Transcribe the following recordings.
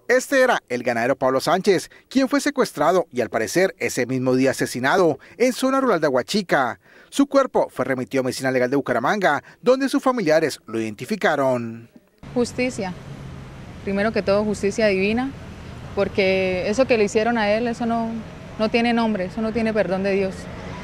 Este era el ganadero Pablo Sánchez, quien fue secuestrado y al parecer ese mismo día asesinado en zona rural de Aguachica. Su cuerpo fue remitido a Medicina Legal de Bucaramanga, donde sus familiares lo identificaron. Justicia, primero que todo justicia divina, porque eso que le hicieron a él, eso no tiene nombre, eso no tiene perdón de Dios.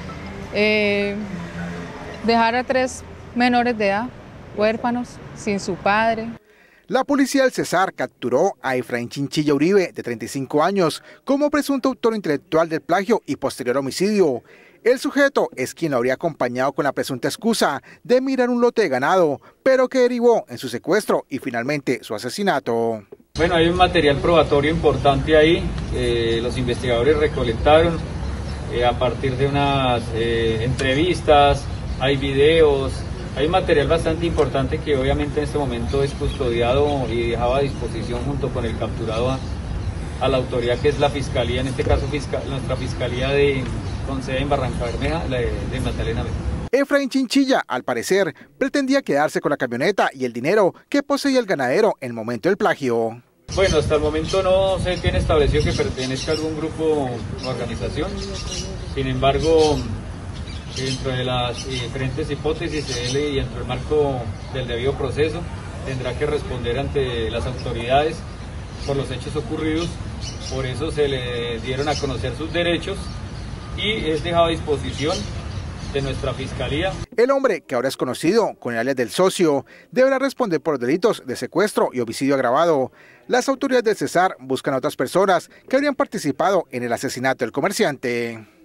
Dejar a 3 menores de edad, huérfanos, sin su padre. La policía del Cesar capturó a Efraín Chinchilla Uribe, de 35 años, como presunto autor intelectual del plagio y posterior homicidio. El sujeto es quien lo habría acompañado con la presunta excusa de mirar un lote de ganado, pero que derivó en su secuestro y finalmente su asesinato. Bueno, hay un material probatorio importante ahí, los investigadores recolectaron a partir de unas entrevistas, hay videos. Hay un material bastante importante que obviamente en este momento es custodiado y dejado a disposición junto con el capturado a la autoridad que es la Fiscalía, en este caso nuestra Fiscalía con sede en Barrancabermeja, de Magdalena Medio. Efraín Chinchilla, al parecer, pretendía quedarse con la camioneta y el dinero que poseía el ganadero en el momento del plagio. Bueno, hasta el momento no se tiene establecido que pertenezca a algún grupo o organización, sin embargo, dentro de las diferentes hipótesis y dentro del marco del debido proceso, tendrá que responder ante las autoridades por los hechos ocurridos. Por eso se le dieron a conocer sus derechos y es dejado a disposición de nuestra Fiscalía. El hombre, que ahora es conocido con el alias del Socio, deberá responder por delitos de secuestro y homicidio agravado. Las autoridades del Cesar buscan a otras personas que habrían participado en el asesinato del comerciante.